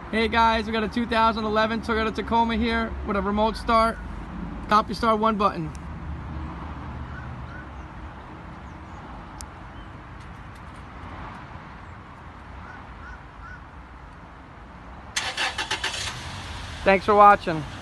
Hey guys, we got a 2011 Toyota Tacoma here with a remote start. CompuStar 1 button. Thanks for watching.